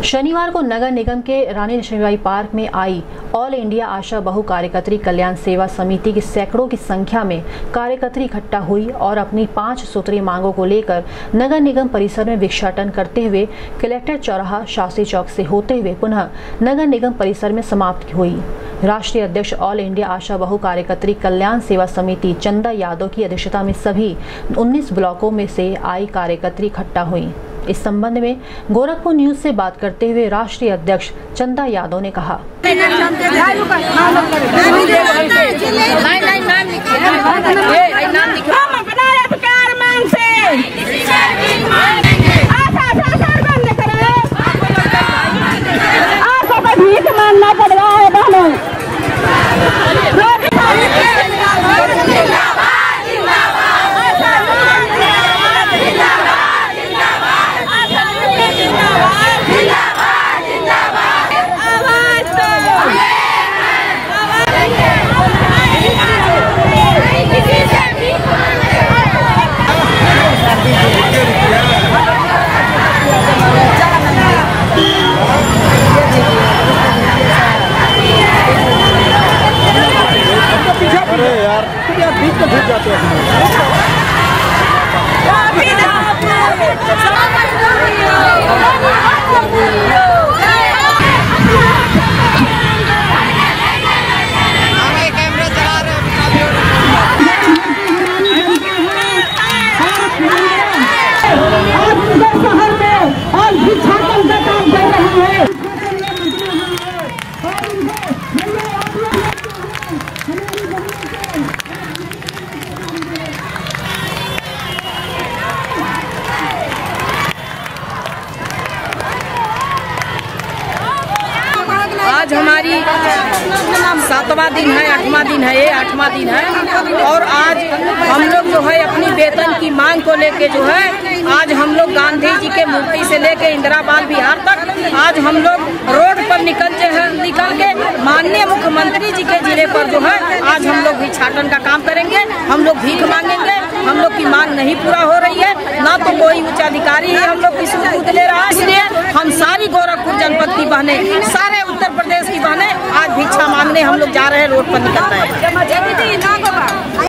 शनिवार को नगर निगम के रानी लक्ष्मीबाई पार्क में आई ऑल इंडिया आशा बहु कार्यकर्त्री कल्याण सेवा समिति की सैकड़ों की संख्या में कार्यकर्त्री इकट्ठा हुई और अपनी 5 सूत्रीय मांगों को लेकर नगर निगम परिसर में भिक्षाटन करते हुए कलेक्टर चौराहा शास्त्री चौक से होते हुए पुनः नगर निगम परिसर में समाप्त हुई। राष्ट्रीय अध्यक्ष ऑल इंडिया आशा बहु कार्यकर्त्री कल्याण सेवा समिति चंदा यादव की अध्यक्षता में सभी 19 ब्लॉकों में से आई कार्यकर्त्री इकट्ठा हुई। इस संबंध में गोरखपुर न्यूज से बात करते हुए राष्ट्रीय अध्यक्ष चंदा यादव ने कहा, आज हमारी 7वां दिन है, 8वां दिन है, ये 8वां दिन है और आज हम लोग जो है अपनी वेतन की मांग को लेके जो है आज हम लोग गांधी जी के मूर्ति से लेके इंदिरा बाल विहार तक आज हम लोग रोड पर निकल के माननीय मुख्यमंत्री जी के जिले पर जो है आज हम लोग भिक्षाटन का काम करेंगे। हम लोग भीख मांगेंगे। हम लोग की मांग नहीं पूरा हो रही है, ना तो कोई उच्च अधिकारी ही हम लोग की सूद ले रहा है। इसलिए हम सारी गोरखपुर जनपद की बहनें, सारे उत्तर प्रदेश की बहनें आज भिक्षा मांगने हम लोग जा रहे हैं, रोड पर निकल रहे हैं।